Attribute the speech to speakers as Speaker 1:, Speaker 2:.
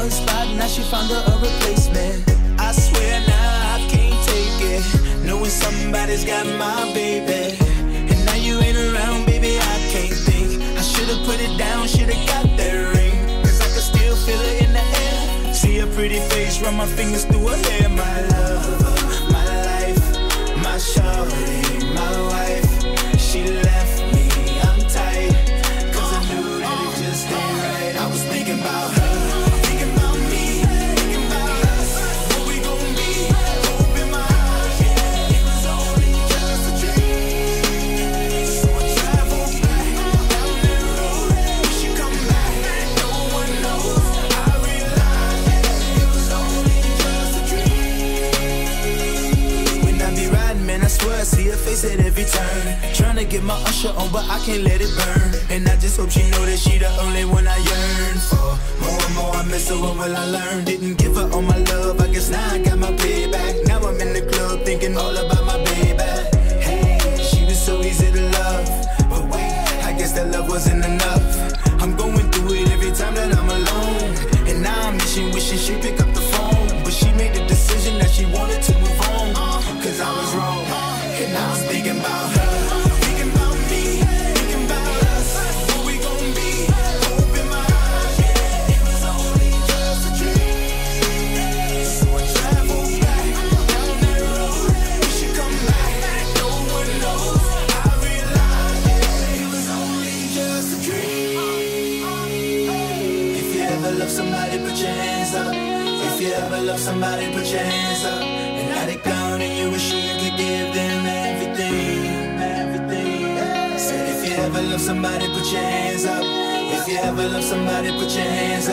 Speaker 1: one spot, now she found her a replacement. I swear now I can't take it, knowing somebody's got my baby. And now you ain't around, baby, I can't think. I should've put it down, should've got that ring, cause I can still feel it in the air. See her pretty face, run my fingers through her hair. My love, my life, my shorty, my wife. She left me, I'm tight, cause I knew that it just ain't right. I was thinking about her, thinking about me, thinking about us, what we gon' be, hope in my eyes. Yeah, it was only just a dream. So I travel back down that road, wish you come back, no one knows. I realized it was only just a dream. When I be riding, man, I swear I see her face at every turn. Trying to get my usher on, but I can't let it burn. And I just hope she know that she the only one I yearn for. More and more I miss her, what will I learn? Didn't give her all my love, I guess now I got my payback. Now I'm in the club thinking all about my baby. Hey, she was so easy to love, but wait, I guess that love wasn't enough. I'm going through it every time that I'm alone, and now I'm wishing she'd pick up the phone. But she made the decision that she wanted to move on, cause I was wrong. And I was thinking about her, thinking about me, thinking about us, what we gon' be, hope in my eyes. Yeah, it was only just a dream. So I travel back down that road, wish you come back, no one knows. I realized it was only just a dream. If you ever love somebody, put your hands up. If you ever love somebody, put your hands up. And now they gone and you wish you could give them everything, everything. Said if you ever love somebody, put your hands up. If you ever love somebody, put your hands up.